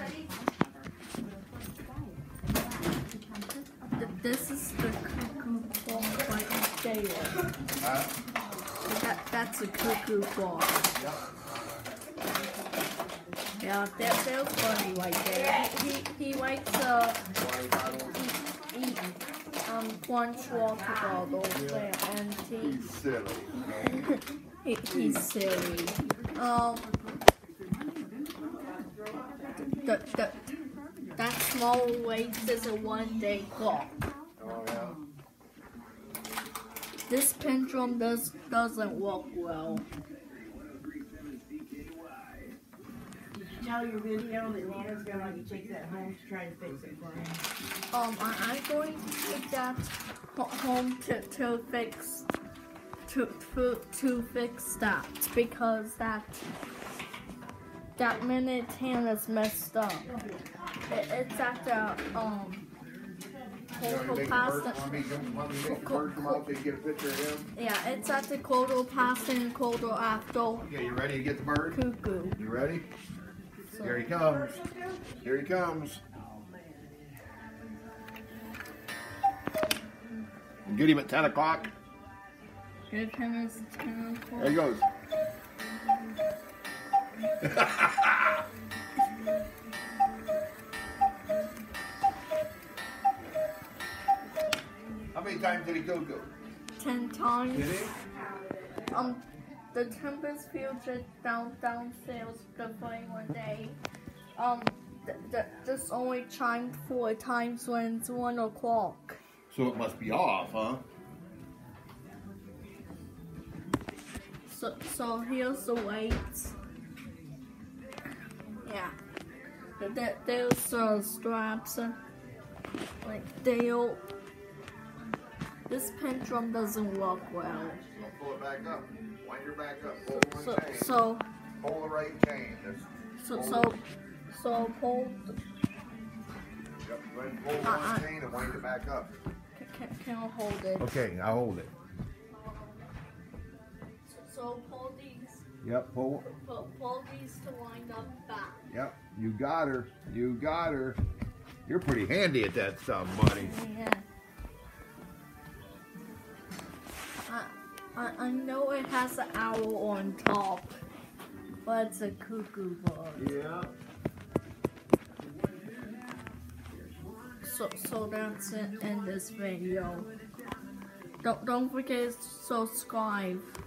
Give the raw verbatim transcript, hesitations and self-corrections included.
This is the cuckoo clock right there. Huh? That, that's a cuckoo clock. Yeah, they're, they're funny right there. He, he, he likes to eat, eat um, crunch water bottles there, and he, He's silly. he, he's silly. Um, the, the, that small waist is a one-day clock. Oh, yeah. This pendulum does, doesn't work well. Tell your video that Nana's gonna take that home to try to fix it for him. Um, I, I'm going to take that home to, to fix to, to to fix that because that that minute hand is messed up. It, it's at the um Coldal Pasta. Want me to want me to make the bird come out so you get a picture of him? Yeah, it's at the Coldal Pasta and Coldal After Okay, you ready to get the bird? Cuckoo. You ready? So, Here he comes. Here he comes. Get him at ten o'clock. Give him his ten o'clock. There he goes. How many times did he go go? Ten times. Did he? Um, the Tempest Future down downstairs the following one day. Um, th th this only chimed four times when it's one o'clock. So it must be off, huh? So so here's the weights. Yeah, there, there's uh, straps. Uh, like they'll. This pendulum doesn't work well. Pull it back up. Wind her back up. Pull So one chain. so Pull the right chain. That's, so pull so the- so pull. Yep, go ahead and pull one Uh-uh. chain and wind it back up. Can, can I hold it? Okay, I'll hold it. So pull these, Yep, pull. pull, pull these to wind up back. Yep, you got her. You got her. You're pretty handy at that stuff, buddy. Yeah. I, I, I know it has an owl on top, but it's a cuckoo bird. Yeah. So, so that's it in this video. Don't, don't forget to subscribe.